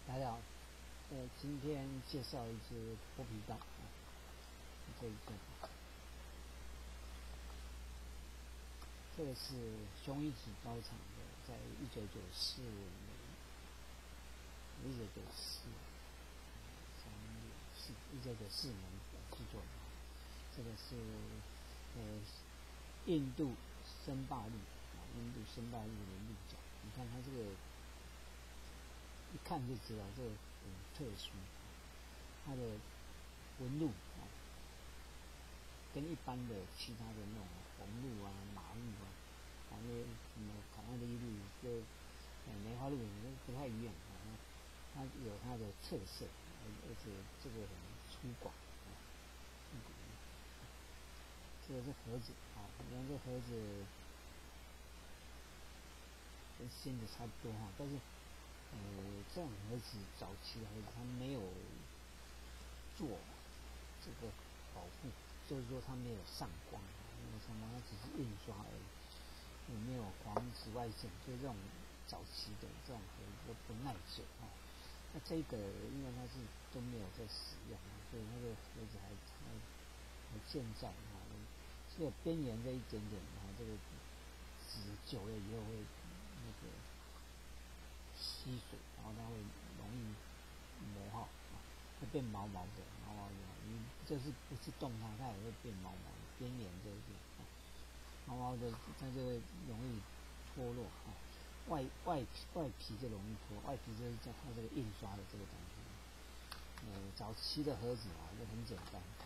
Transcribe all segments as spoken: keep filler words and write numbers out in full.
大家好，呃，今天介绍一支剥皮刀，啊，这一支，这个是雄一子刀厂的，在一九九四年，一九九四，三六四，一九九四年制作的，这个是呃印度森巴利啊，印度森巴利的鹿角，你看它这个。一看就知道这个很特殊，它的纹路啊，跟一般的其他的那种红鹿啊、马鹿啊，啊那什么卡纳利鹿、就呃梅花鹿都不太一样啊，它有它的特色，而且这个很粗犷啊，这个是盒子啊，你看这盒子跟新的差不多哈，但是。呃，这种盒子早期的盒子它没有做这个保护，就是说它没有上光，没有上光，它只是印刷而已，也没有防紫外线，所以这种早期的这种盒子都不耐久啊。那这个因为它是都没有在使用，所以那个盒子还还还健在啊，这个边缘这一点点啊，这个纸久了以后会那个。吸水，然后它会容易磨耗啊，会变毛毛的，毛毛的。你这是不是动它，它也会变毛毛的，边缘这一点啊，毛毛的，它就会容易脱落啊。外外皮外皮就容易脱，外皮就是叫它这个印刷的这个东西。呃，早期的盒子啊，就很简单啊。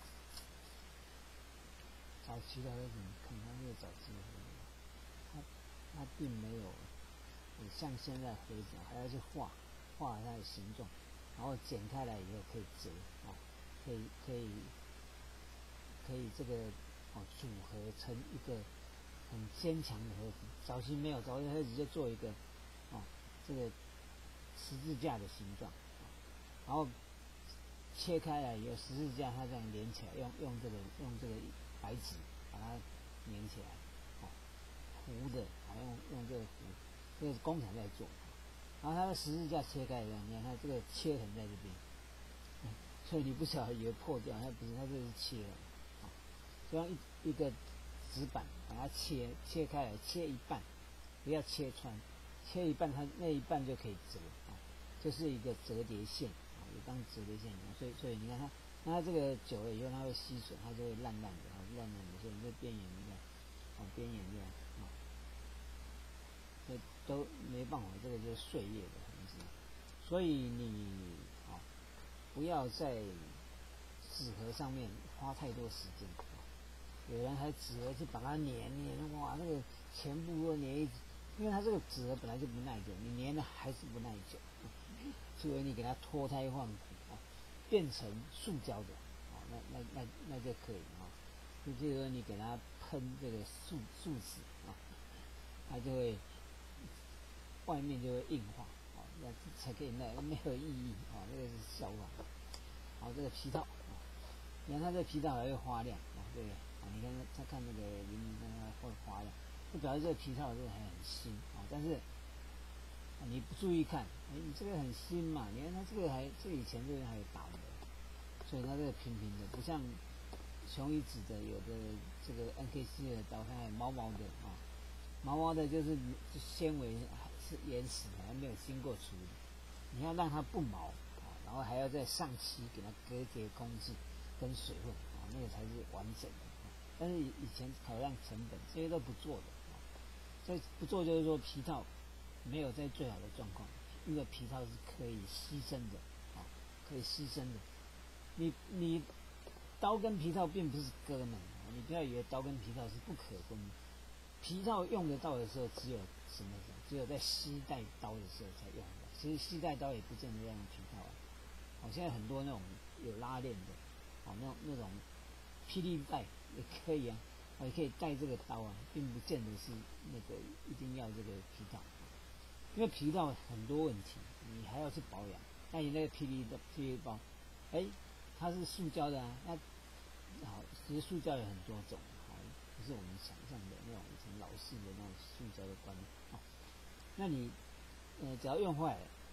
早期的盒子，你看它那个早期的盒子，它它并没有。像现在盒子还要去画画它的形状，然后剪开来以后可以折啊，可以可以可以这个哦组合成一个很坚强的盒子。早期没有，早期盒子就做一个哦这个十字架的形状，然后切开来以后十字架它这样连起来，用用这个用这个白纸把它粘起来，哦糊的，啊用用这个糊。这个是工厂在做，然后它的十字架切开一样，你看它这个切痕在这边，嗯，所以你不晓得以为破掉，它不是，它这是切痕，啊，就像一一个纸板把它切切开来，切一半，不要切穿，切一半它那一半就可以折啊，就是一个折叠线啊，也当折叠线一样，所以所以你看它，那它这个久了以后它会吸水，它就会烂烂的啊，烂烂的，所以你这边缘这样，啊边缘这样啊。这都没办法，这个就是岁月的痕迹，所以你啊、哦，不要在纸盒上面花太多时间。有人还纸盒去把它粘粘，哇，那个全部都粘一，因为它这个纸盒本来就不耐久，你粘的还是不耐久，除非你给它脱胎换骨啊，变成塑胶的啊，那那那那就可以啊。就就是说你给它喷这个树树脂啊，它就会。外面就会硬化，啊，那才可以耐，没有意义啊，那个是笑话。好，这个皮套啊，你看它这个皮套还会发亮啊，对不对？啊，你看它看那个零零看它会发亮，就表示这个皮套这个还很新啊。但是啊，你不注意看，哎，你这个很新嘛，你看它这个还，这以前这边还有打磨，所以它这个平平的，不像雄一子的有的这个 N K 四的刀，它还毛毛的啊。毛毛的就是纤维是原始的，还没有经过处理。你要让它不毛啊，然后还要再上漆给它隔绝空气跟水分啊，那个才是完整的。但是以前考量成本，这些都不做的啊。所以不做就是说皮套没有在最好的状况，因为皮套是可以牺牲的啊，可以牺牲的。你你刀跟皮套并不是哥们，你不要以为刀跟皮套是不可分的。皮套用得到的时候，只有什么时候？只有在吸带刀的时候才用到。其实吸带刀也不见得要用皮套啊。好，现在很多那种有拉链的，好，那种那种霹雳带也可以啊，也可以带这个刀啊，并不见得是那个一定要这个皮套，因为皮套很多问题，你还要去保养。那你那个霹雳的霹雳包，哎，它是塑胶的啊，那好，其实塑胶有很多种。不是我们想象的那种以前老式的那种塑胶的观念啊。那你呃只要用坏了，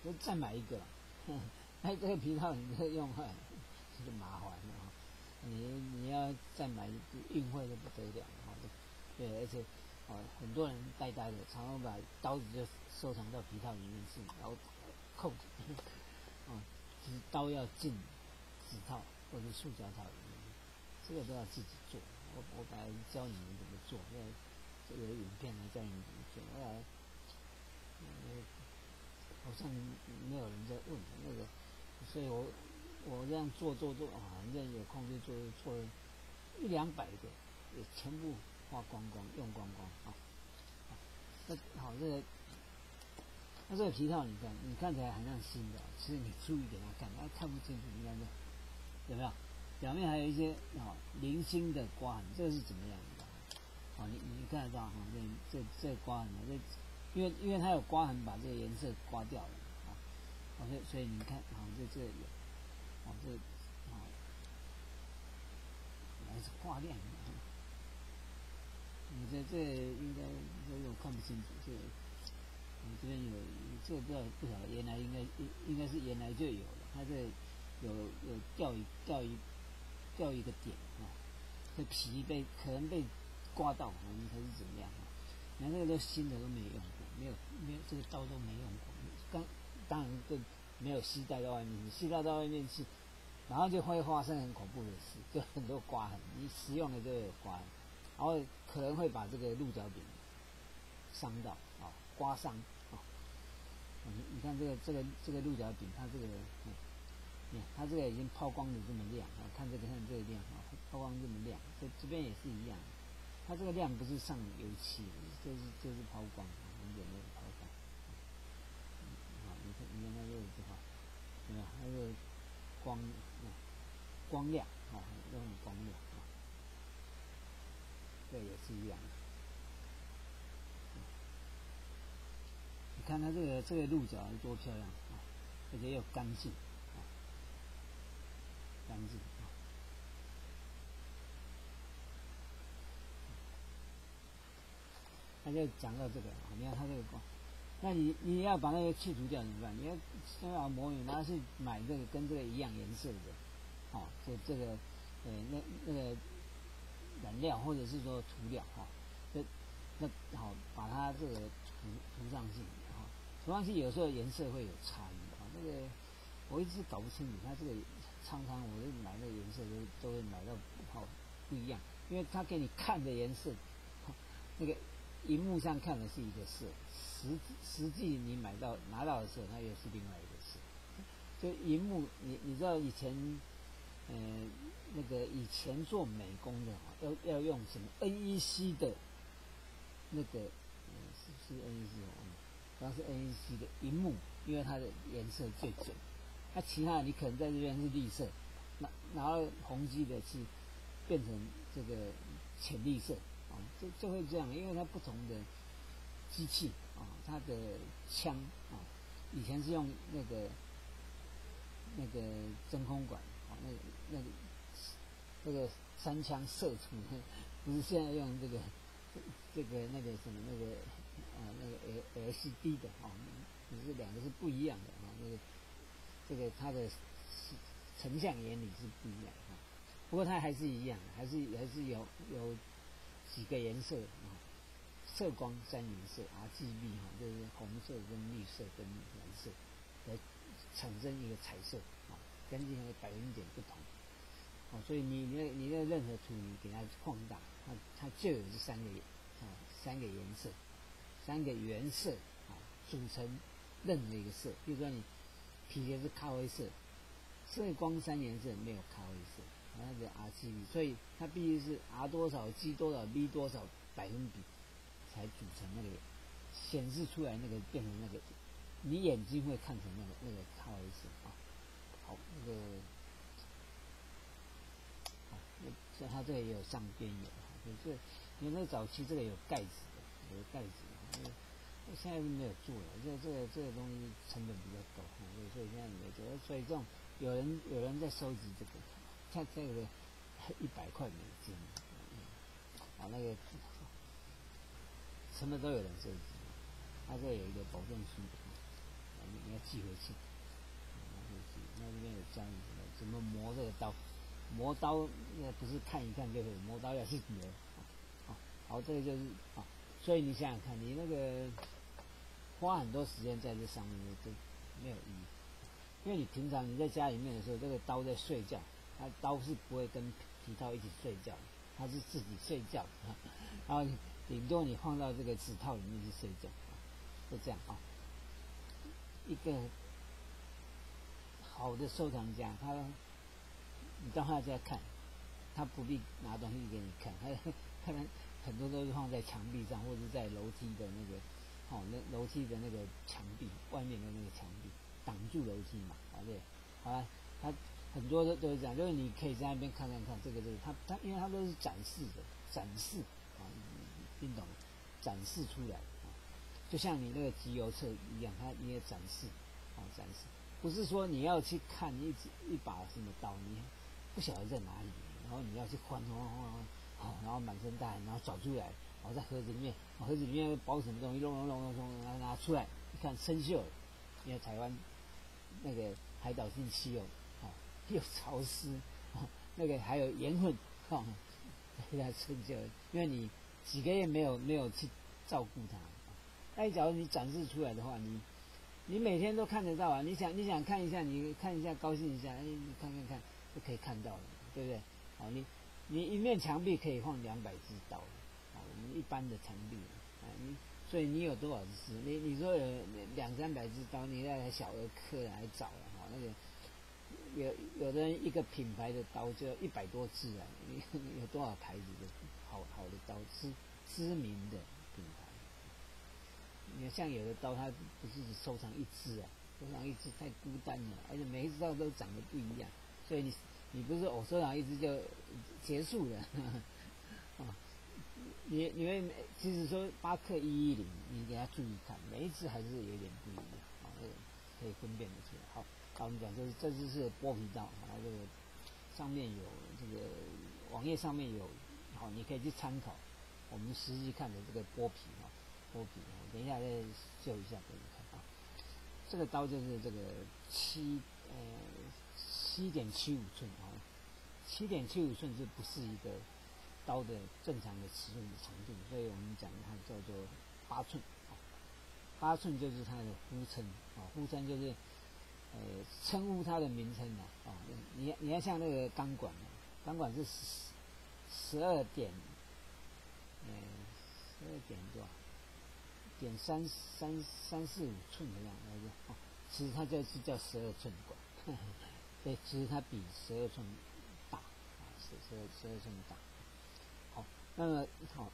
就再买一个了。那这个皮套你这用坏，就麻烦了哈。你你要再买运费就不得了哈。对，而且哦，很多人呆呆的，常常把刀子就收藏到皮套里面去，然后扣子，哦，其实刀要进纸套或者塑胶套里面，这个都要自己做。我我本来教你们怎么做，因为这个影片来教你们怎么做，后来呃好像没有人在问那个，所以我我这样做做做啊，反正有空就做做了一两百个，也全部花光光用光光啊。那好，这个那这个皮套你看，你看起来很像新的，其实你注意给他看，他看不清楚，应该是有没有？表面还有一些啊零星的刮痕，这个是怎么样的？好，你你看得到哈，这这这刮痕，这因为因为它有刮痕，把这个颜色刮掉了啊。好，所以所以你看，好，这这有，好这啊，还是画亮的。你这这应该这个我看不清楚，这个你这边有这个不知道不晓得，原来应该应应该是原来就有了，它这有有掉一掉一掉一个点啊，这皮被可能被刮到，可能还是怎么样啊？你看这个都新的都没有用过，没有没有这个刀都没用过，刚当然就没有吸带到外面去，吸带到外面去，然后就会发生很恐怖的事，就很多刮痕，你使用了就有刮痕。然后可能会把这个鹿角柄伤到啊，刮伤啊。你你看这个这个这个鹿角柄，它这个，嗯，你看它这个已经抛光的这么亮啊，看这个看这个亮啊，抛光这么亮，这这边也是一样，它这个亮不是上油漆，这是这是抛光，很简单的抛光。啊，你看你看它这个字哈，对吧？它这个光啊光亮啊，都很光亮啊。这也是一样的。你看它这个这个鹿角多漂亮啊，而且又干净啊，干净啊。他就讲到这个啊，你看它这个光，那你你要把那个去除掉怎么办？你要先把魔女拿去买这个跟这个一样颜色的，啊，这这个呃那那个染料或者是说涂料哈，这那好把它这个涂涂上去啊，涂上去有时候颜色会有差异啊，那个我一直搞不清楚，它这个常常我就买那个颜色都都会买到好不一样，因为它给你看的颜色，那个荧幕上看的是一个色，实实际你买到拿到的时候，它又是另外一个色。就荧幕，你你知道以前，呃，那个以前做美工的啊，要要用什么 N E C 的，那个，呃，是不是 N E C 哦？主要是 N E C 的荧幕，因为它的颜色最准。那其他的你可能在这边是绿色，那然后红基的是变成这个浅绿色。啊，就就会这样，因为它不同的机器啊，它的枪啊，以前是用那个那个真空管啊，那个那个那个三枪射出，不是现在用这个这个那个什么那个啊那个 L C D 的啊，只是两个是不一样的啊，那个这个它的成像原理是不一样啊，不过它还是一样，还是还是有有。几个颜色啊，色光三原色 R G B 哈，就是红色跟绿色跟蓝色来产生一个彩色啊，跟这个百分点不同。哦，所以你你的你的任何图你给它放大，它它就有这三个啊三个颜色，三个原色啊组成任何一个色。比如说你皮鞋是咖啡色，色光三原色没有咖啡色。那个 R G B， 所以它必须是 R 多少 G 多少 V 多少百分比才组成那个显示出来那个变成那个你眼睛会看成那个那个咖啡色啊。好，那个好，像它这个也有上边有，就是因为那个早期这个有盖子的，有盖子的，现在没有做了，这这个这个东西成本比较高，所以现在没做。所以这种有人有人在收集这个。像这个一百块美金，啊，那个什么都有人收集，它这有一个保证书，你要记寄回去。那这边有教你怎么磨这个刀，磨刀那不是看一看就会，磨刀要去磨。好，好，这个就是啊，所以你想想看，你那个花很多时间在这上面，就没有意义。因为你平常你在家里面的时候，这个刀在睡觉，它刀是不会跟皮套一起睡觉，它是自己睡觉，然后顶多你放到这个指套里面去睡觉，就这样啊。一个好的收藏家，他你到他家看，他不必拿东西给你看，他可能很多都是放在墙壁上，或者在楼梯的那个哦，那楼梯的那个墙壁外面的那个墙壁挡住楼梯嘛，啊对，好了，他很多都都是这样，就是你可以在那边看看看这个这个，他他因为他都是展示的，展示啊，听懂？展示出来啊，就像你那个集邮册一样，它你也展示啊，展示，不是说你要去看一一把什么刀，你不晓得在哪里，然后你要去翻翻翻翻，然后满身大汗，然后找出来，然后在盒子里面，盒子里面包什么东西，弄弄弄弄弄，然后拿出来，一看生锈了，因为台湾那个海岛性气候，啊，又潮湿，啊，那个还有盐分，啊，它生锈了，因为你几个月没有没有去照顾它，那假如你展示出来的话，你你每天都看得到啊，你想你想看一下，你看一下高兴一下，哎，你看看看就可以看到了，对不对？好，你你一面墙壁可以放两百支刀，啊，我们一般的墙壁啊，你所以你有多少支？你你说有两三百支刀，你那小儿科来找了哈，那个有有的人一个品牌的刀就一百多支啊，你有多少牌子的好好的刀，知知名的品牌。你看像有的刀，它不是只收藏一支啊，收藏一支太孤单了，而且每一支刀都长得不一样，所以你你不是我收藏一支就结束了，啊，你你会其实说巴克一一零，你给他注意看，每一支还是有点不一样，啊，这个可以分辨得出来。好，好，我们讲这是这支是剥皮刀，啊，这个上面有这个网页上面有，好，你可以去参考我们实际看的这个剥皮啊。剥皮，等一下再秀一下给你看啊。这个刀就是这个七呃七点七五寸啊，七点七五寸这不是一个刀的正常的尺寸的长度，所以我们讲它叫做八寸啊。八寸就是它的呼称啊，呼称就是呃称呼它的名称啊啊。你你要像那个钢管啊，钢管是十十二点，呃十二点多少？点三三三四五寸的样子，哦，其实它就是叫十二寸管，对，其实它比十二寸大，啊，十十二十二寸大。好，那么好，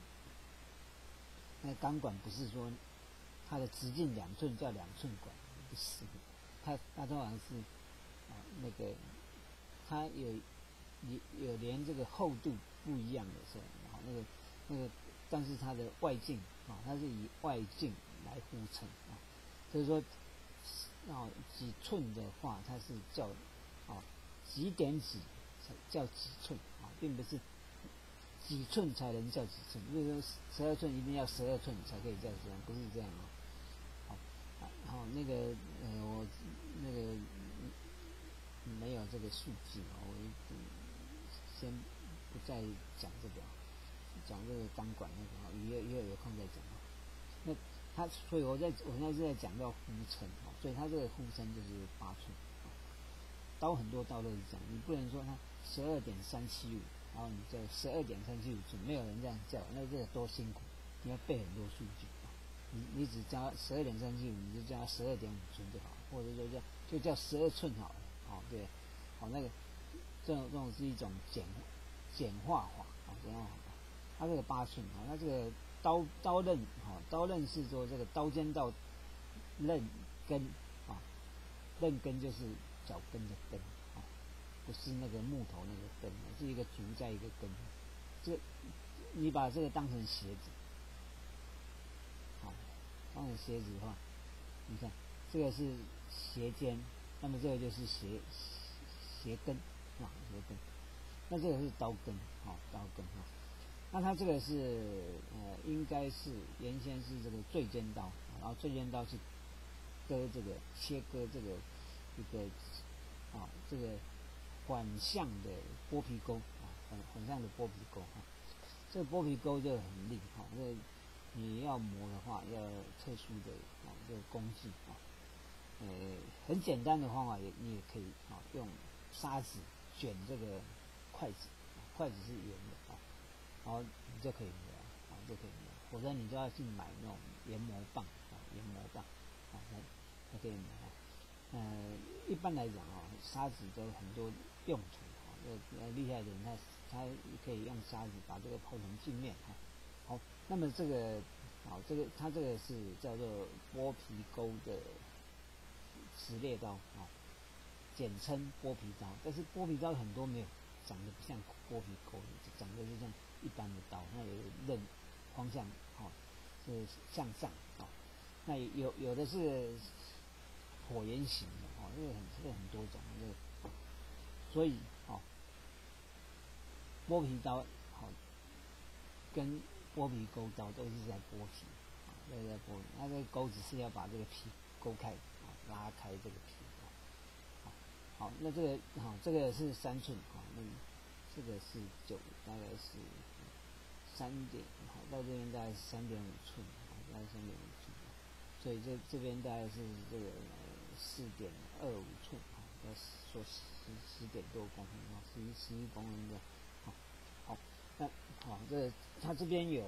那钢管不是说它的直径两寸叫两寸管，不是，它它通常是啊那个它有有有连这个厚度不一样的时候，然后那个那个，但是它的外径。啊，它是以外径来呼称啊，就是说，啊几寸的话，它是叫啊几点几才叫几寸啊，并不是几寸才能叫几寸。比如说十二寸一定要十二寸才可以叫这样，不是这样啊。好，好那个呃我那个没有这个数据啊，我先不再讲这个。讲这个钢管那个啊，以后以后有空再讲啊。那它，所以我在我现在是在讲到呼称啊，所以它这个呼称就是八寸啊。刀很多刀都是这样，你不能说它十二点三七五，然后你叫十二点三七五寸，没有人这样叫，那这个多辛苦，你要背很多数据啊。你你只加十二点三七五，你就加十二点五寸就好，或者说叫就叫十二寸好了，好，对，好，那个这种这种是一种简简化法啊，简化法。它这个八寸啊，它这个刀刀刃啊，刀刃是说这个刀尖到刃根啊，刃根就是脚跟的根啊，不是那个木头那个根，是一个竹在一个根。这你把这个当成鞋子，好，当成鞋子的话，你看这个是鞋尖，那么这个就是鞋鞋跟啊，鞋跟。那这个是刀根啊，刀根啊。那它这个是呃，应该是原先是这个坠尖刀，然后坠尖刀是割这个切割这个一个啊这个反向的剥皮钩啊，反反向的剥皮钩啊，这个剥皮钩就很利哈，这你要磨的话要特殊的啊这个工具啊，呃很简单的方法也你也可以啊用砂纸卷这个筷子，筷子是圆的啊，然后你就可以磨啊就可以磨，否则你就要去买那种研磨棒啊研磨棒啊才才可以磨。呃，一般来讲啊，砂纸都有很多用途啊。呃，厉害的人他他可以用砂纸把这个抛成镜面啊。好，那么这个好，这个它这个是叫做剥皮钩的磁猎刀啊，简称剥皮刀。但是剥皮刀很多没有长得不像剥皮钩的，长得就像一般的刀，那有刃方向啊是向上啊。那有有的是椭圆形的哦，这个很这个很多种，这个所以哦，剥皮刀好、哦、跟剥皮钩刀都是在剥皮啊，都是在剥皮。那这个钩子是要把这个皮勾开啊，拉开这个皮啊。好，好，那这个好、哦，这个是三寸啊，那这个是九，大概是三点，好，到这边大概是三点五寸，好，大概三点五寸。所以这这边大概是这个四点二五寸啊，要说十十点多公分啊，十一十一公分的，好，好，那好，这它这边有，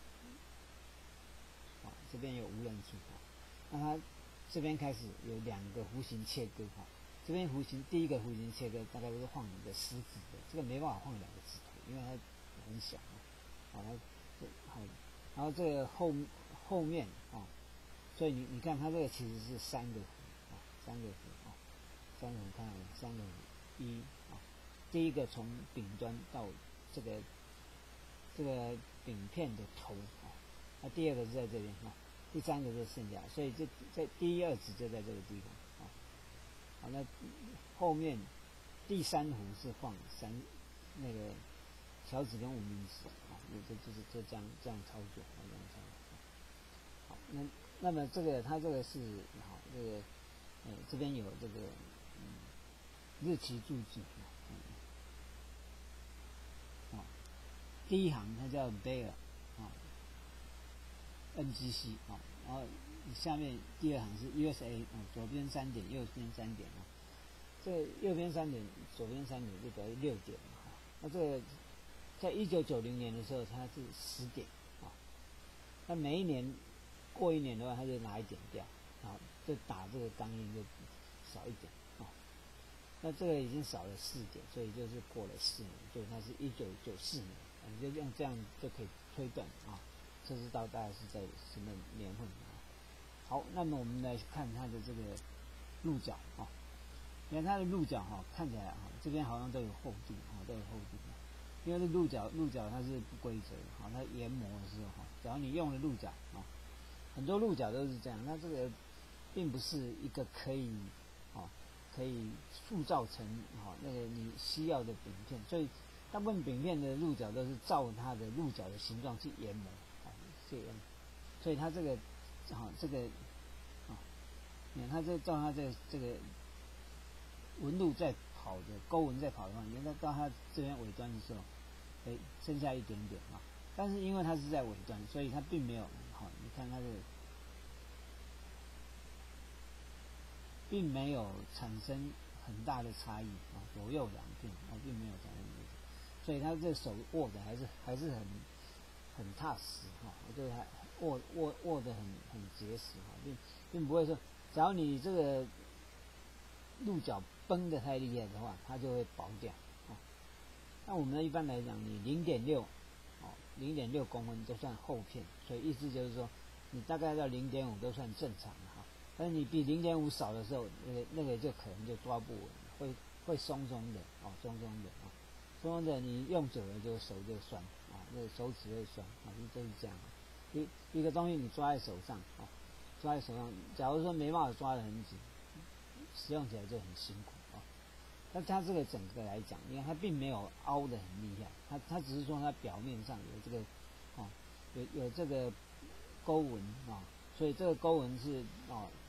啊，这边有无人机啊，那它这边开始有两个弧形切割哈，这边弧形第一个弧形切割大概是放你的食指的，这个没办法放两个指头，因为它很小啊，好，它这好，然后这个后后面啊。所以你你看，它这个其实是三个弧啊，三个弧啊，三个弧看到没？三个弧一啊，第一个从顶端到这个这个饼片的头啊，那第二个是在这边啊，第三个就剩下，所以这在第一二指就在这个地方啊。好，那后面第三弧是放三那个小指跟无名指啊，这就是这这样这样操作啊，这样操作。好，那。那么这个它这个是好，这个呃这边有这个嗯日期注记啊，啊第一行它叫 Bayer 啊 N G C 啊，然后下面第二行是 U S A 啊，左边三点，右边三点啊，这右边三点，左边三点就等于六点哈。那这个在一九九零年的时候它是十点啊，那每一年。过一年的话，他就拿一点掉，啊，就打这个钢印就少一点啊。那这个已经少了四点，所以就是过了四年，所以它是一九九四年，你就用这样就可以推断啊，这知道大概是在什么年份啊。好，那么我们来看它的这个鹿角啊，你看它的鹿角哈、啊，看起来啊，这边好像都有厚度啊，都有厚度。因为这鹿角鹿角它是不规则的，好，它研磨的时候哈，只要你用了鹿角啊。很多鹿角都是这样，那这个并不是一个可以，哦，可以塑造成哦那个你需要的饼片，所以大部分饼片的鹿角都是照它的鹿角的形状去研磨，啊，去研磨，所以它这个，好、哦、这个，啊、哦，你看它这照它这个这个纹路在跑的钩纹在跑的话，你看它到它这边尾端的时候，哎，剩下一点点啊，但是因为它是在尾端，所以它并没有。好，你看它的，并没有产生很大的差异啊，左右两片啊，并没有产生，所以它这手握的还是还是很很踏实哈，就是还握握握的很很结实哈，并并不会说，只要你这个鹿角绷得太厉害的话，它就会薄掉啊。那我们一般来讲，你零点六哦，零点六公分都算厚片，所以意思就是说。你大概到零点五都算正常的哈，但是你比零点五少的时候，那个那个就可能就抓不稳，会会松松的哦，松松的啊，松松的你用久了就手就酸啊，那个手指会酸啊，就是这样。一一个东西你抓在手上啊，抓在手上，假如说没办法抓得很紧，使用起来就很辛苦啊。但它这个整个来讲，你看它并没有凹得很厉害，它它只是说它表面上有这个啊，有有这个。钩纹啊，所以这个钩纹是啊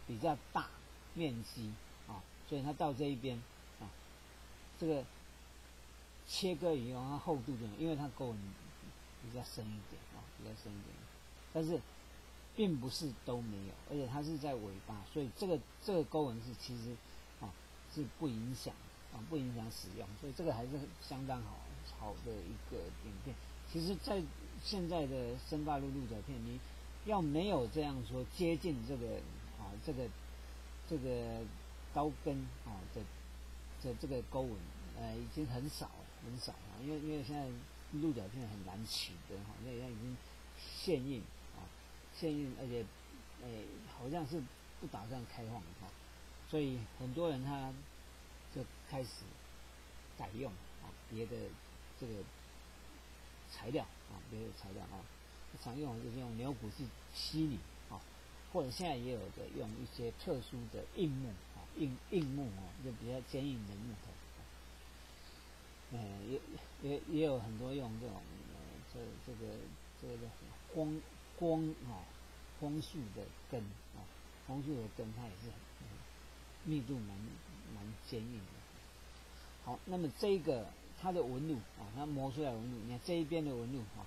比较大面积啊，所以它到这一边啊，这个切割以后，它厚度就因为它钩纹比较深一点啊，比较深一点，但是并不是都没有，而且它是在尾巴，所以这个这个钩纹是其实啊是不影响啊不影响使用，所以这个还是相当好好的一个影片。其实，在现在的生发鹿鹿角片，你要没有这样说接近这个啊这个这个刀根啊的的这个钩纹，呃，已经很少了，很少了，因为因为现在鹿角片很难取得哈，那它已经现印啊，现印，而且诶、好像是不打算开放哈，所以很多人他就开始改用啊别的这个材料啊，别的材料啊，常用就是用牛骨去吸理啊，或者现在也有的用一些特殊的硬木啊，硬硬木哦，就比较坚硬的木头，呃，也也也有很多用这种呃这这个这个叫什么枫枫啊，枫树的根啊，枫树的根它也是很、嗯、密度蛮蛮坚硬的。好，那么这个它的纹路啊，它磨出来纹路，你看这一边的纹路啊，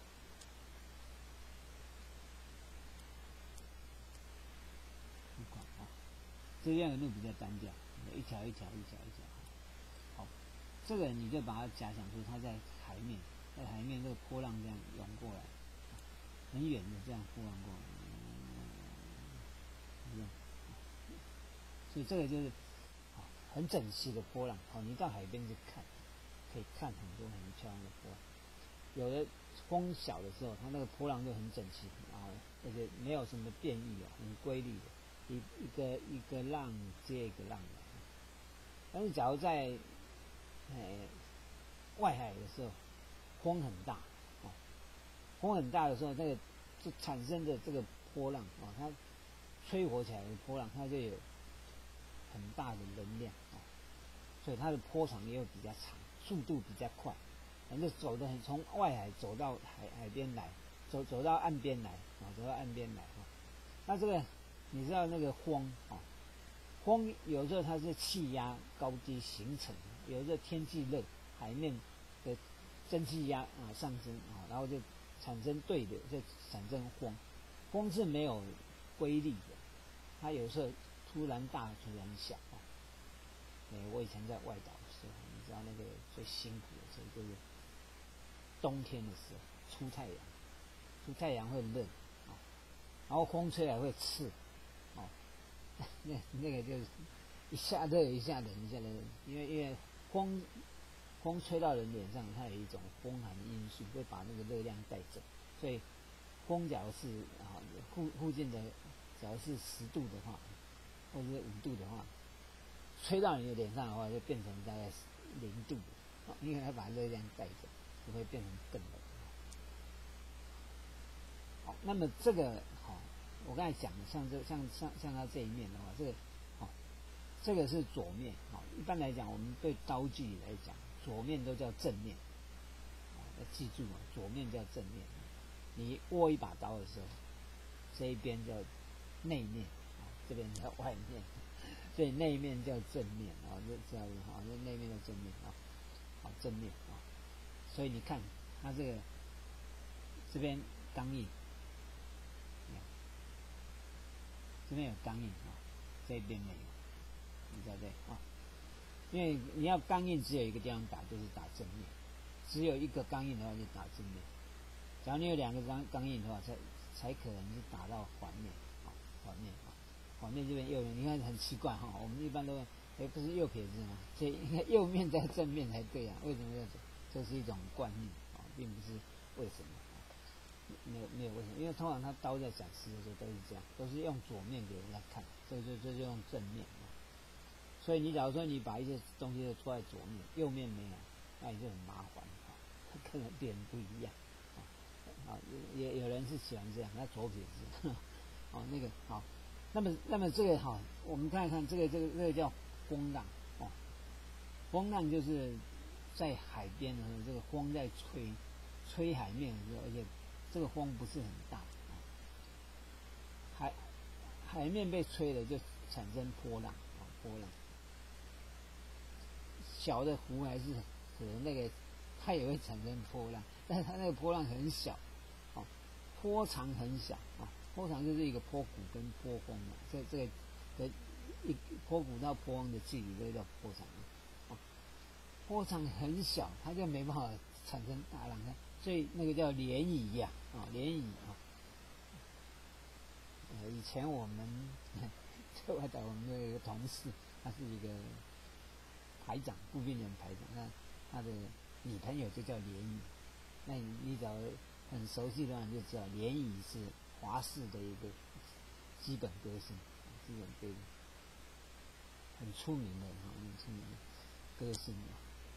不管啊，这边纹路比较单调，一条一条一条一条。好，这个你就把它假想出它在海面，在海面这个波浪这样涌过来，很远的这样波浪过来，嗯，所以这个就是很整齐的波浪。好，你到海边去看，可以看很多很漂亮的波浪。有的风小的时候，它那个波浪就很整齐啊，而且没有什么变异啊，很规律的，一一个一个浪接一个浪的。但是假如在呃外海的时候，风很大啊，风很大的时候，那个就产生的这个波浪啊，它吹火起来的波浪，它就有很大的能量啊，所以它的波长也有比较长，速度比较快。反正走的很，从外海走到海海边来，走走到岸边来啊，走到岸边来啊。那这个你知道那个风啊，风有时候它是气压高低形成，有时候天气热，海面的蒸汽压啊上升啊，然后就产生对流，就产生风。风是没有规律的，它有时候突然大，突然小啊。哎，我以前在外岛的时候，你知道那个最辛苦的时候就是冬天的时候，出太阳，出太阳会热啊，然后风吹来会刺，哦，那那个就是一下热一下冷一下冷，因为因为风风吹到人脸上，它有一种风寒因素，会把那个热量带走，所以风假如是啊附附近的，假如是十度的话，或者是五度的话，吹到你的脸上的话，就变成大概零度，因为它把热量带走，就会变成更冷。好，那么这个好，我刚才讲的，像这像像像它这一面的话，这个好，这个是左面。好，一般来讲，我们对刀具来讲，左面都叫正面。要记住啊，左面叫正面。你握一把刀的时候，这一边叫内面，这边叫外面。所以内面叫正面啊，就这样子啊，那内面叫正面啊，好正面啊。所以你看它这个这边刚硬，这边有刚硬啊，这边没有，你知道对啊？因为你要刚硬，只有一个地方打，就是打正面。只有一个刚硬的话，就打正面。假如你有两个刚刚硬的话，才才可能是打到环面啊，环面啊。环面这边右面，你看很奇怪哈，我们一般都哎不是右撇子吗？所以应该右面在正面才对啊，为什么要这？这是一种惯例啊，并不是为什么啊，没有没有为什么，因为通常他刀在展示的时候都是这样，都是用左面给人家看，这就这就用正面啊。所以你假如说你把一些东西都拖在左面，右面没有，那你就很麻烦啊，可能别人不一样啊，也有人是喜欢这样，他左撇子，哦那个好。那么，那么这个哈，我们看一看这个，这个，这个叫风浪哦。风浪就是在海边的时候，这个风在吹，吹海面的时候，而且这个风不是很大，海海面被吹了就产生波浪啊，波浪。小的湖还是可能那个它也会产生波浪，但是它那个波浪很小，哦，波长很小啊，波长就是一个波谷跟波峰嘛，这这个的一波谷到波峰的距离，这个叫波长啊，波长很小，它就没办法产生大浪，所以那个叫涟漪呀，啊，涟漪啊。呃，以前我们在外岛，我们的一个同事，他是一个排长，步兵连排长，那他的女朋友就叫涟漪。那你你只要很熟悉的话，你就知道涟漪是华视的一个基本歌星，基本歌星，很出名的哈，很出名的歌星啊。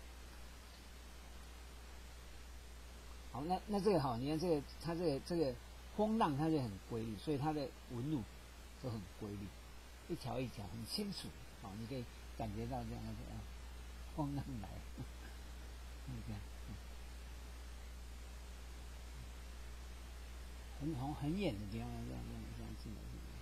好，那那这个好，你看这个，它这个这个风浪它就很规律，所以它的纹路都很规律，一条一条很清楚，好，你可以感觉到这样子啊，风浪来，你看，很红很远的地方，这样这样这样进来进来。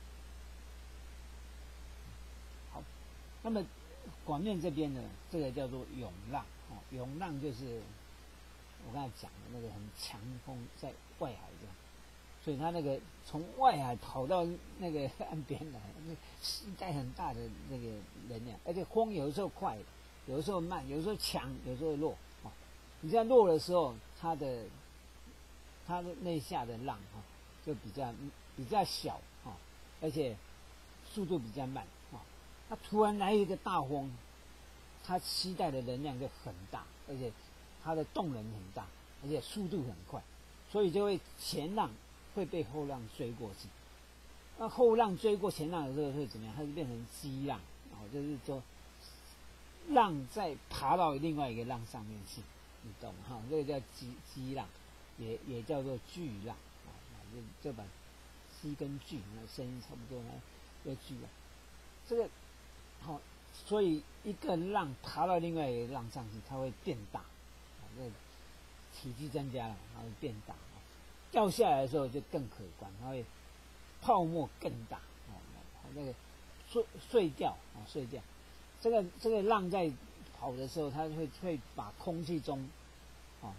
好，那么广面这边呢，这个叫做涌浪，哦，涌浪就是我刚才讲的那个很强风在外海这样，所以他那个从外海跑到那个岸边来，那携带很大的那个能量，而且风有的时候快，有的时候慢，有的时候强，有的时候弱。哦，你在弱的时候，它的它的内下的浪哈、哦、就比较比较小啊、哦，而且速度比较慢啊。它、哦、突然来一个大风，它携带的能量就很大，而且它的动能很大，而且速度很快，所以就会前浪会被后浪追过去。那后浪追过前浪的时候会怎么样？它就变成激浪，哦，就是说浪再爬到另外一个浪上面去，你懂哈？这个叫激激浪，也也叫做巨浪啊，就就把激跟巨那声音差不多，那叫巨浪。这个好、哦，所以一个浪爬到另外一个浪上去，它会变大，啊，这体积增加了，它会变大。掉下来的时候就更可观，它会泡沫更大，哦，那个碎碎掉啊，碎掉。这个这个浪在跑的时候，它会会把空气中，哦，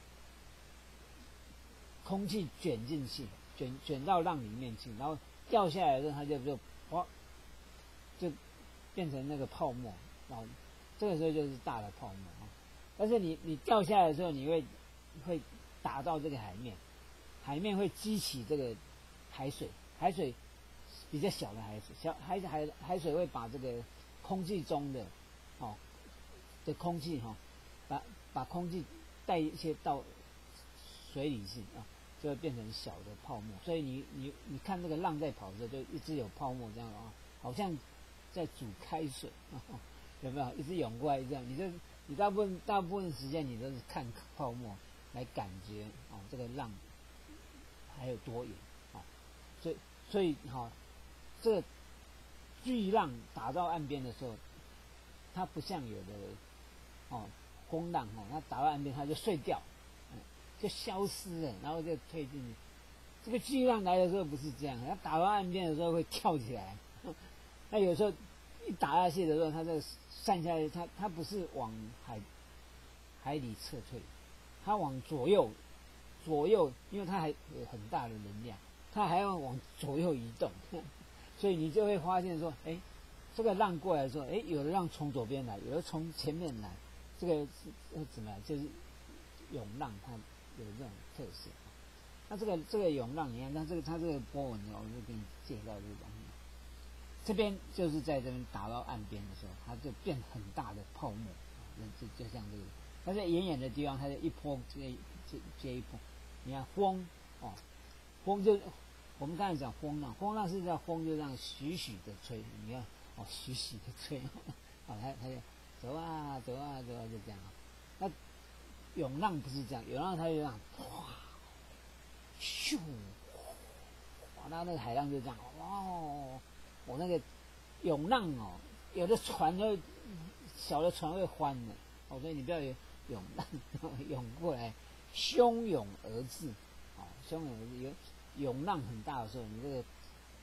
空气卷进去，卷卷到浪里面去，然后掉下来的时候，它就就哇，就变成那个泡沫，然后这个时候就是大的泡沫啊。但是你你掉下来的时候，你会会打到这个海面。海面会激起这个海水，海水比较小的海水，小海海海水会把这个空气中的哦的空气哈、哦，把把空气带一些到水里去啊，就会变成小的泡沫。所以你你你看那个浪在跑的时候，就一直有泡沫这样啊，好像在煮开水，哦、有没有？一直涌过来这样，你就你大部分大部分时间你都是看泡沫来感觉哦这个浪。还有多远啊、哦？所以所以哈、哦，这个巨浪打到岸边的时候，它不像有的哦风浪哦，它打到岸边它就碎掉，嗯，就消失了，然后就退进去。这个巨浪来的时候不是这样，它打到岸边的时候会跳起来。那有时候一打下去的时候，它这个散下去，它它不是往海海里撤退，它往左右。左右，因为它还有很大的能量，它还要往左右移动，所以你就会发现说，哎，这个浪过来的时候，哎，有的浪从左边来，有的从前面来，这个是怎么样？就是涌浪，它有这种特色。那这个这个涌浪，你看，它这个它这个波纹，我就给你介绍这个东西。这边就是在这边打到岸边的时候，它就变很大的泡沫，就就像这个。它在远远的地方，它就一波接接接一波。你看风哦，风就我们刚才讲风浪，风浪是叫风就这样徐徐的吹，你看哦，徐徐的吹，哦，它它就走啊走啊走啊就这样啊。那涌浪不是这样，涌浪它就这样哗，咻，哇，那那个海浪就这样，哇哦，我那个涌浪哦，有的船会小的船会翻的，哦，所以你不要有涌浪涌过来。汹涌而至，啊、哦，汹涌而至，有涌浪很大的时候，你这个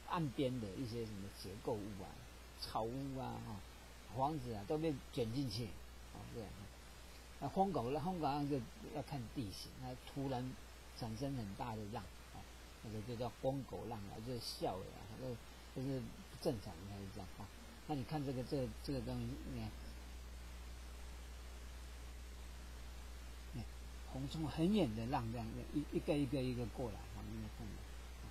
岸边的一些什么结构物啊、草屋啊、哈、房子啊，都被卷进去，哦，这样。那风狗浪，风狗浪就要看地形，它突然产生很大的浪，哦，那个就叫风狗浪啊，就是笑的啊，这就是不正常，应该是这样啊。那你看这个这个、这个东西，你看，你看红从很远的浪这样一一个一个一个过来，好，你看到。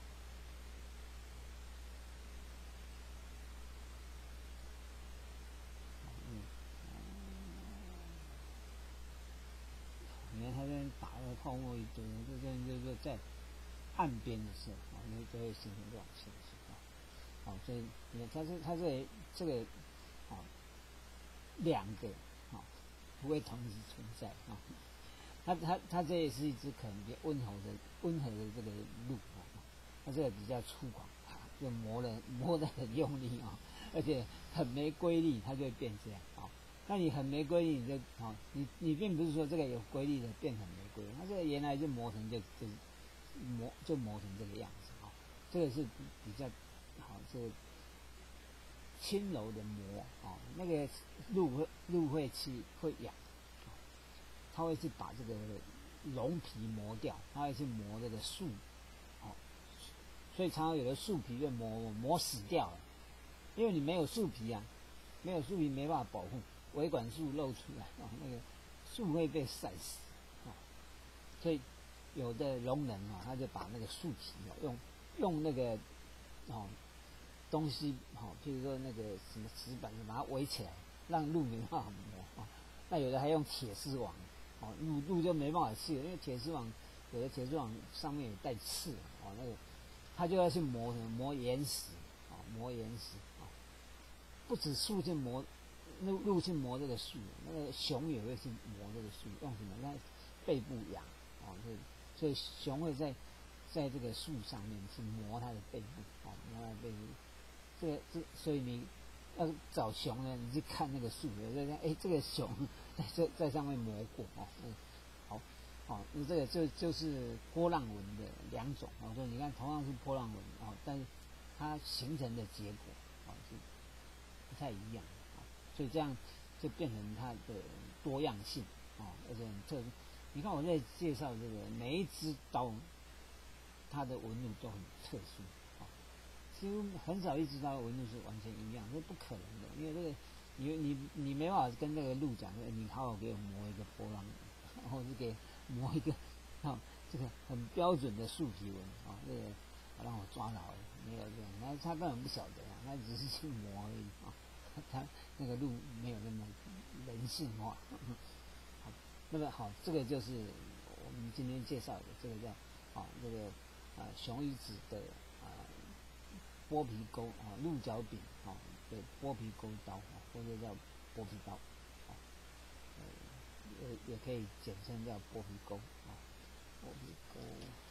你看它这边打了泡沫一堆，这这就是在岸边的时候，啊，那就会形成这种现象，啊，好，所以你看它这它这这个，啊，两个，啊，不会同时存在，啊，它它它这也是一只可能比较温和的温和的这个鹿，啊，它这个比较粗犷，啊，就磨的磨得很用力啊，而且很没规律，它就会变这样，啊。那你很没规律，你就好，你你并不是说这个有规律的变成没规律，它这个原来就磨成就就磨就磨成这个样子啊，这个是比较好，这个轻柔的磨啊，那个鹿会鹿会去会痒，它会去把这个龙皮磨掉，它会去磨这个树，哦，所以常常有的树皮就磨磨死掉了，因为你没有树皮啊，没有树皮没办法保护。维管束露出来啊，那个树会被晒死啊，所以有的农人啊，他就把那个树皮啊，用用那个哦东西哦，譬如说那个什么纸板，把它围起来，让鹿没办法磨啊。那有的还用铁丝网，哦，鹿鹿就没办法去了，因为铁丝网有的铁丝网上面有带刺哦，那个他就要去磨什么磨岩石啊，磨岩石啊，不止树去磨。鹿鹿去磨这个树，那个熊也会去磨这个树，用什么？那背部痒，哦，所以所以熊会在在这个树上面去磨它的背部，哦，磨它的背部。这个这所以你要找熊呢，你去看那个树，就看，哎，这个熊在这在上面磨过，哦，嗯，好，好，那这个就就是波浪纹的两种，哦，所以你看同样是波浪纹，哦，但是它形成的结果，哦，是不太一样。所以这样就变成它的多样性啊，而且很特殊。你看我在介绍这个每一支刀，它的纹路都很特殊啊，几乎很少一支刀的纹路是完全一样，这不可能的，因为这个你你你没办法跟那个鹿讲，你好好给我磨一个波浪纹，然后是给磨一个啊这个很标准的树皮纹啊，这个让我抓牢了，没有这样，那他根本不晓得啊，他只是去磨而已啊。它那个路没有那么人性化，好，那么好，这个就是我们今天介绍的，这个叫啊这个啊熊与子的啊剥皮钩啊鹿角柄啊的剥皮钩刀啊，或者叫剥皮刀啊，呃也也可以简称叫剥皮钩啊，剥皮钩。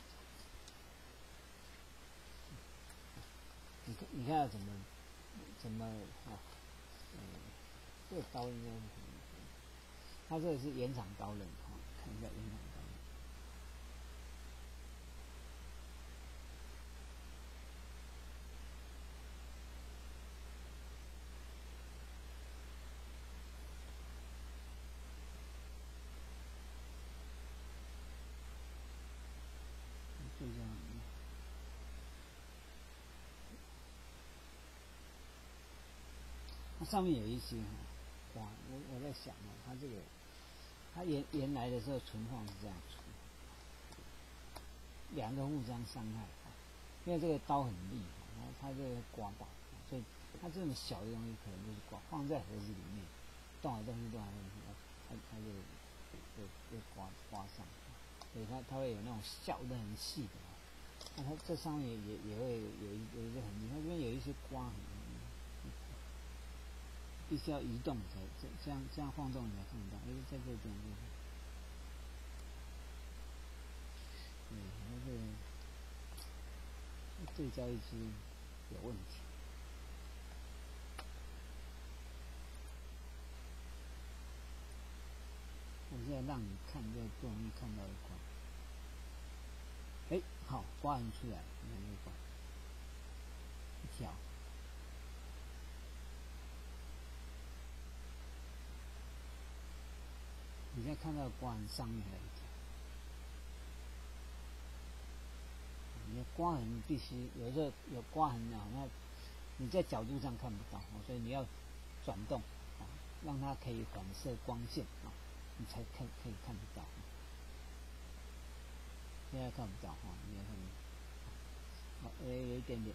你看你看要怎么怎么啊？嗯，这个刀应该是什么？它这个是延长刀刃哈，看一下延长刀刃。就这样，它上面有一些哇，我我在想哦，它这个它原原来的时候存放是这样出，两个互相伤害，因为这个刀很利，然后它这个刮到，所以它这种小的东西可能就是刮放在盒子里面，动来动去动来动去，它它就就就刮刮上，所以它它会有那种削得很细的。那它这上面也也会有一有一个痕迹，它这边有一些刮痕，必须要移动才这这样这样晃动你才看得到，因为在这边就是，对，它这个对焦一支有问题。我现在让你看，就不容易看到一块。哎，好，刮痕出来，你看这块， 条。你现在看到刮痕上面还有一条，你的刮痕必须有时候有刮痕啊，那你在角度上看不到，所以你要转动啊，让它可以反射光线啊，你才看可以看得到。现在看不到哈，你看，哦，有有一点点。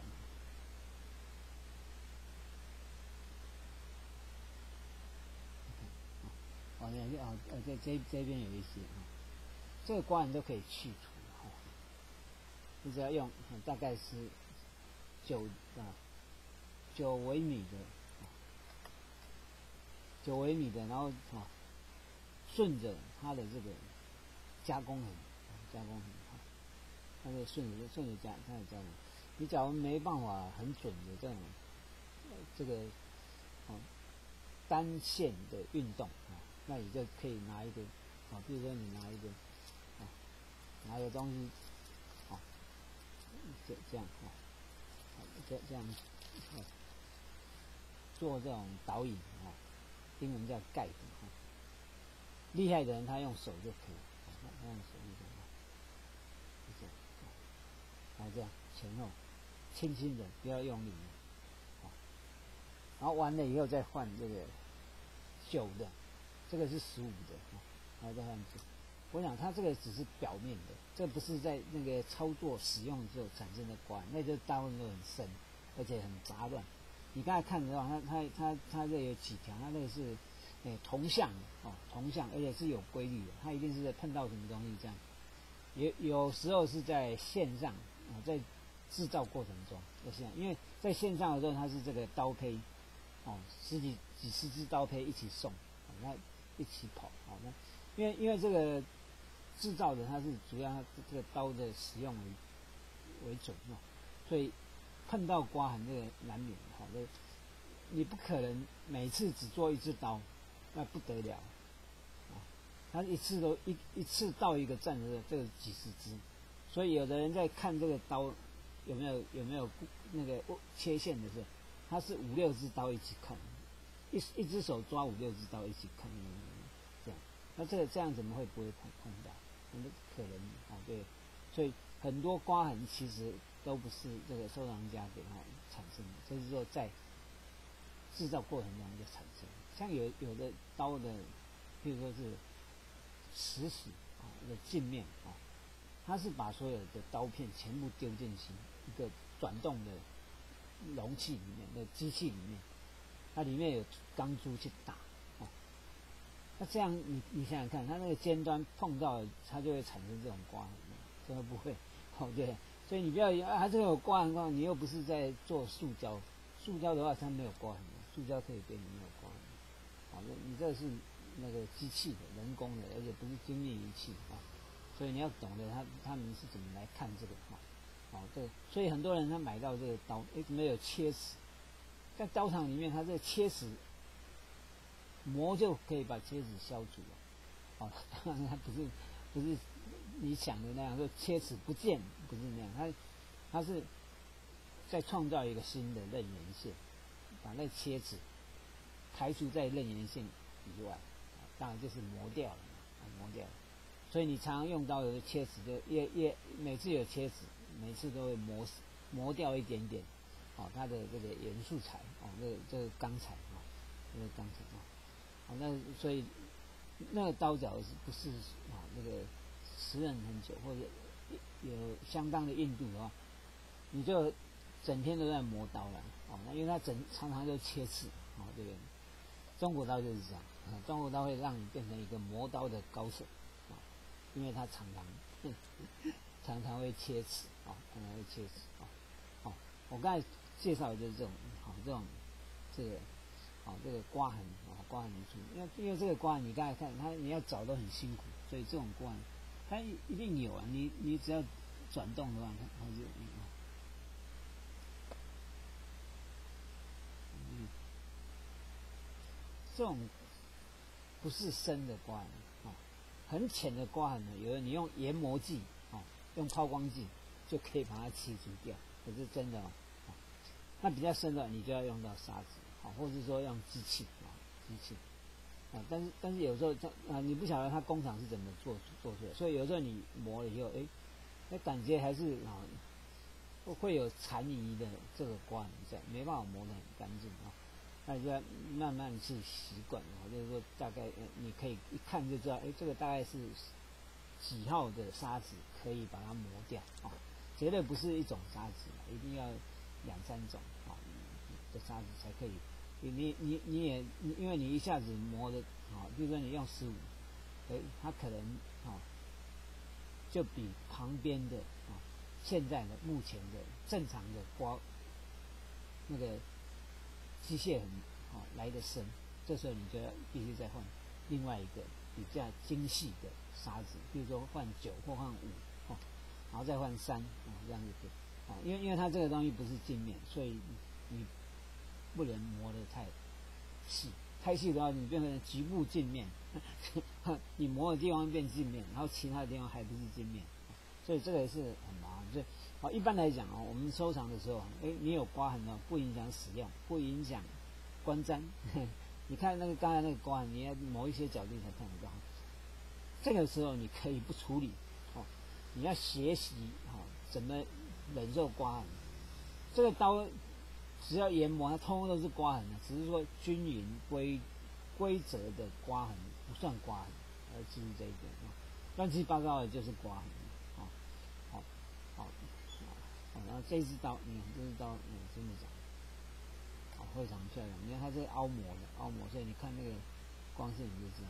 哦，你看，哦，呃，这这这边有一些啊，这个刮痕都可以去除哈，你只要用大概是九啊九微米的，九微米的，然后啊顺着它的这个加工痕，加工痕哈，它就顺着顺着加它的加工。你假如没办法很准的这种这个哦单线的运动啊，那你就可以拿一个啊，比如说你拿一个啊，拿一个东西啊，这这样啊，这这样啊，做这种导引啊，英文叫 guide 啊。厉害的人他用手就可以，他用手就可以，就这样，然后这样前后轻轻的，不要用力。然后完了以后再换这个九的，这个是十五的，然后再换九。我想它这个只是表面的，这不是在那个操作使用的时候产生的刮，那就大部分都很深，而且很杂乱。你刚才看的话，它它它它这有几条，它那个是诶同向的哦，同向，而且是有规律的，它一定是在碰到什么东西这样。有有时候是在线上啊，在制造过程中在线上，因为在线上的时候它是这个刀胚。哦，十几几十支刀胚一起送，哦，那一起跑，哦，那因为因为这个制造的它是主要它这个刀的使用为为准哦，所以碰到刮痕这个难免，好，这你不可能每次只做一支刀，那不得了，啊，他一次都一一次到一个站的这个几十支，所以有的人在看这个刀有没有有没有那个切线的时候。他是五六只刀一起看，一一只手抓五六只刀一起看，这样，那这个这样怎么会不会碰碰到？那可能啊，对，所以很多刮痕其实都不是这个收藏家给它产生的，就是说在制造过程中就产生。像有有的刀的，譬如说是石屎啊的镜面啊，它是把所有的刀片全部丢进去一个转动的容器里面的机器里面，它里面有钢珠去打，哦，那这样你你想想看，它那个尖端碰到它就会产生这种刮痕，真的不会，哦对，所以你不要啊，它这个有刮痕刮，你又不是在做塑胶，塑胶的话它没有刮痕，塑胶可以给你没有刮痕，好，那你这是那个机器的人工的，而且不是精密仪器啊，所以你要懂得他他们是怎么来看这个哈。哦，对，所以很多人他买到这个刀，诶，没有切齿，在刀厂里面，它这个切齿膜就可以把切齿消除了。哦，当然它不是不是你想的那样，说切齿不见，不是那样，它它是再创造一个新的刃沿线，把那切齿排除在刃沿线以外，当然就是磨掉了嘛，磨掉了。所以你常常用到的切齿，就越越每次有切齿。每次都会磨磨掉一点点，哦，它的这个元素材，哦，这个这个钢材啊，这个钢材啊，哦，那所以那个刀角是不是啊？那个时刃很久或者有相当的硬度的话，你就整天都在磨刀了，哦，那因为它整常常就切齿，哦，这个中国刀就是这样，啊，中国刀会让你变成一个磨刀的高手，啊，因为它常常。常常会切齿啊，常常会切齿啊，好，我刚才介绍的就是这种，好，这种这个，好，这个刮痕啊，刮痕处，因为因为这个刮痕，你刚才看它，你要找都很辛苦，所以这种刮痕它一定有啊，你你只要转动的话，它它就有啊，嗯，这种不是深的刮痕啊，很浅的刮痕呢，有的你用研磨剂啊。用抛光剂就可以把它去除掉，可是真的哦， 那比较深的你就要用到砂纸，好，或者是说用机器啊，机器啊，但是但是有时候它啊，你不晓得它工厂是怎么做做出来，所以有时候你磨了以后，哎，那感觉还是啊会有残余的这个刮痕在，没办法磨得很干净啊。那就要慢慢去习惯啊，就是说大概呃你可以一看就知道，哎，这个大概是几号的砂纸可以把它磨掉啊，绝对不是一种砂纸，一定要两三种啊的砂纸才可以。你你你你也你因为你一下子磨的啊，比如说你用十五，哎，它可能啊就比旁边的啊现在的目前的正常的刮那个机械很啊来得深，这时候你就要必须再换另外一个比较精细的砂纸，比如说换九或换五哦，然后再换三啊，这样就可以啊，因为因为它这个东西不是镜面，所以你不能磨得太细，太细的话你变成局部镜面，你磨的地方变镜面，然后其他的地方还不是镜面，所以这个也是很麻烦。所以好，一般来讲哦，我们收藏的时候，哎，你有刮痕呢，不影响使用，不影响观瞻。你看那个刚才那个刮痕，你要某一些角度才看得到。这个时候你可以不处理，哦，你要学习哦怎么忍受刮痕。这个刀只要研磨，它通通都是刮痕的，只是说均匀规规则的刮痕不算刮痕，要注意这一点啊。乱七八糟的就是刮痕，啊，好，好，好，然后这一支刀，你看这支刀，嗯，真的讲，好，非常漂亮。你看它是凹磨的，凹磨，所以你看那个光线你就知道。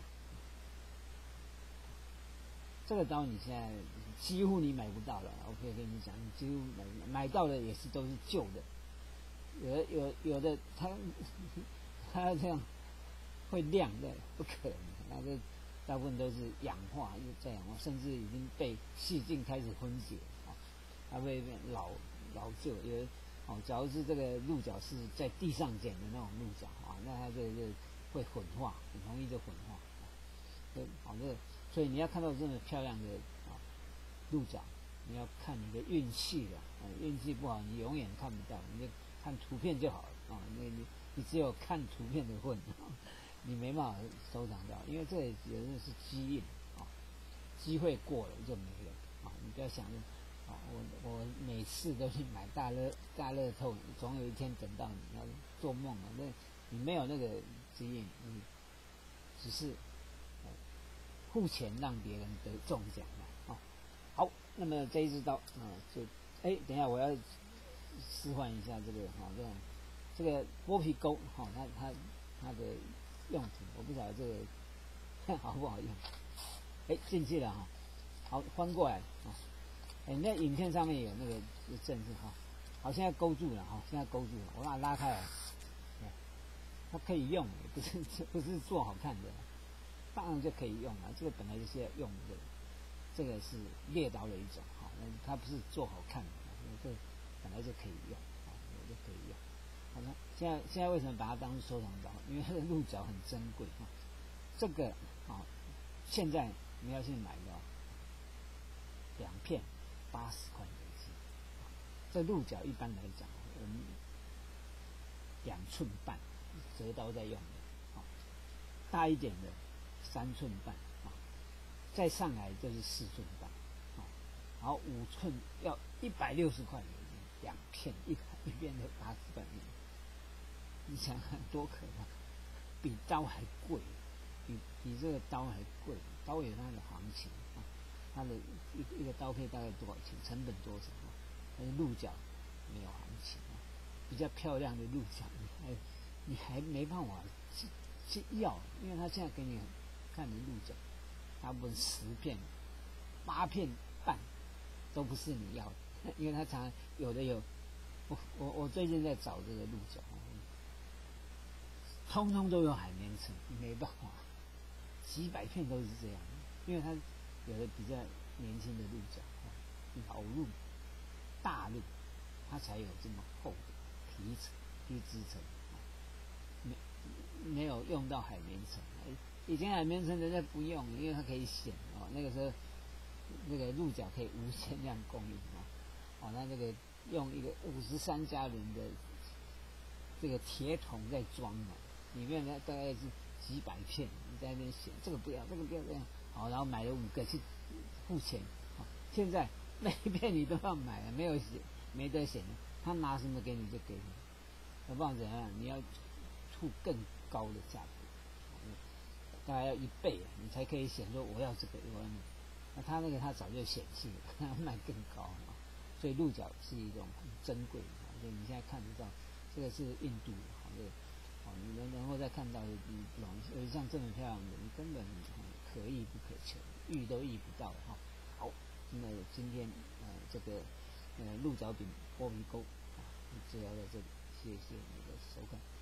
这个刀你现在几乎你买不到了，我可以跟你讲，你几乎买买到的也是都是旧的，有的有有的它它这样会亮的，不可能，那这大部分都是氧化，又在氧化，甚至已经被细菌开始分解啊，它会变老老旧。有的哦，假如是这个鹿角是在地上捡的那种鹿角啊，那它这个就会混化，很容易就混化。对，好这个。所以你要看到这么漂亮的啊鹿角，你要看你的运气了啊，运气不好你永远看不到，你就看图片就好了啊。你你你只有看图片的份，你没办法收藏到，因为这里有的是机运啊，机会过了就没了啊。你不要想着啊，我我每次都去买大乐大乐透，总有一天等到你要做梦啊，那你没有那个机运，你只是。付钱让别人得中奖了啊！好，那么这一支刀啊，就哎，等一下我要示范一下这个哈、啊，这种这个剥皮钩哈、啊，它它它的用途，我不晓得这个好不好用。哎，进去了哈、啊，好翻过来啊，哎，那影片上面有那个正字哈，好，现在勾住了哈，现在勾住了，我把它拉开来，它可以用，不是不是做好看的。当然就可以用了，这个本来就是要用的，这个是猎刀的一种哈，它不是做好看的，这个本来就可以用，啊，我就可以用。好了，现在现在为什么把它当收藏刀？因为它的鹿角很珍贵哈，这个啊，现在你要去买的两片八十块美金，这鹿角一般来讲，我们两寸半折刀在用的，啊，大一点的。三寸半啊，再上来就是四寸半啊，然后五寸要一百六十块美金，两片一一边的八十块美金，你想看多可怕？比刀还贵，比比这个刀还贵，刀有它的行情啊，它的一一个刀片大概多少钱？成本多少啊？但是鹿角没有行情啊，比较漂亮的鹿角，你还你还没办法去去要，因为他现在给你。看你鹿角，大部分十片、八片半都不是你要的，因为它常有的有，我我我最近在找这个鹿角，通通都有海绵层，没办法，几百片都是这样，因为它有的比较年轻的鹿角，老鹿、大鹿，它才有这么厚的皮层、皮质层，没没有用到海绵层。以前海绵层人家不用，因为它可以显哦。那个时候，那个鹿角可以无限量供应啊。哦，那这个用一个五十三加仑的这个铁桶在装的，里面呢大概是几百片，你在那边选这个不要，这个不要这样，好，然后买了五个去付钱，好，现在每一片你都要买了，没有选没得选了，他拿什么给你就给你，要不然怎样？你要付更高的价格，大概要一倍，你才可以选说我要这个，我要那个。那他那个他早就显弃了，他卖更高啊，所以鹿角是一种很珍贵的，所以你现在看得到，这个是印度的，好，这个，好，你能能够再看到的不容易，而且像这么漂亮的，你根本可遇不可求，遇都遇不到哈。好，那今天呃这个呃鹿角饼剥皮沟啊，就聊到这里，谢谢你的收看。